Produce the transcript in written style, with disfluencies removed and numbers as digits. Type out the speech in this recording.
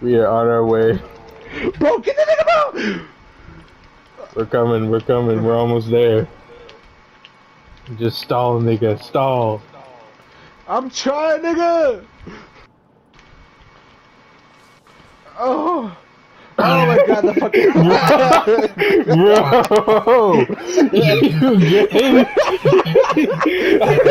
We are on our way. Bro, get the nigga, bro! We're coming, we're almost there. Just stall, nigga, stall. I'm trying, nigga! Oh! Oh my god, the fucking... Bro! You game?